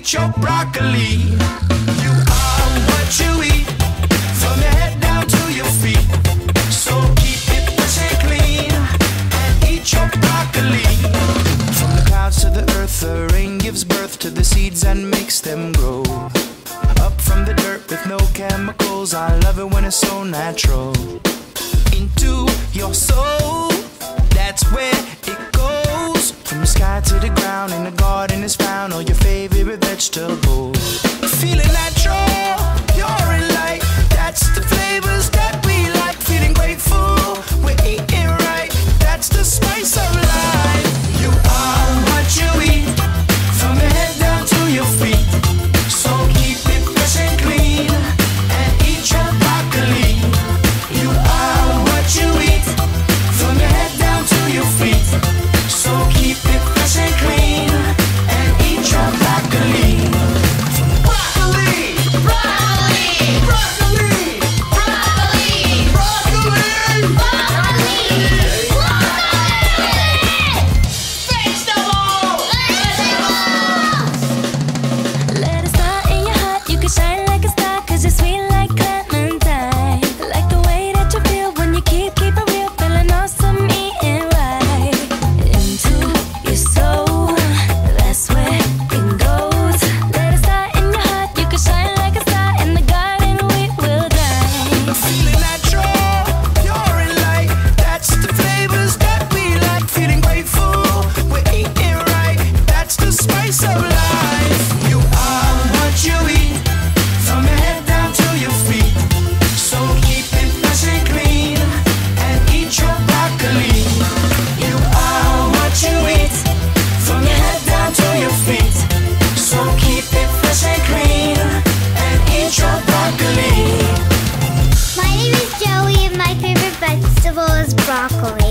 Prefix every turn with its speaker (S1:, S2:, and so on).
S1: eat your broccoli. You are what you eat, from your head down to your feet. So keep it fresh and clean and eat your broccoli. From the clouds to the earth, the rain gives birth to the seeds and makes them grow. Up from the dirt with no chemicals, I love it when it's so natural. Into your soul, that's where it goes. From the sky to the ground, in the garden is found all your favorite vegetables. Feeling natural, pure and light, that's the flavors that we like. Feeling grateful, we're eating right, that's the spice of life. You are what you eat, from your head down to your feet. So keep it fresh and clean and eat your broccoli. You are what you eat, from your head down to your feet. So keep it fresh and clean and eat your broccoli. Broccoli, broccoli, broccoli, broccoli, broccoli, broccoli, vegetables,
S2: Let a star in your heart, you can shine like a star, 'cause you're sweet like clementine. Like the way that you feel when you keep it real, feeling awesome, eating right. Into your soul, that's where it goes. Let a star in your heart, you can shine like a star, in the garden we will dine.
S1: feeling natural, pure and light, that's the flavors that we like. Feeling grateful, we're eating right, that's the spice of life. You are what you eat, from your head down to your feet. So keep it fresh and clean and eat your broccoli. You are what you eat, from your head down to your feet. So keep it fresh and clean and eat your broccoli.
S3: My name is Joey and my favorite vegetable is broccoli.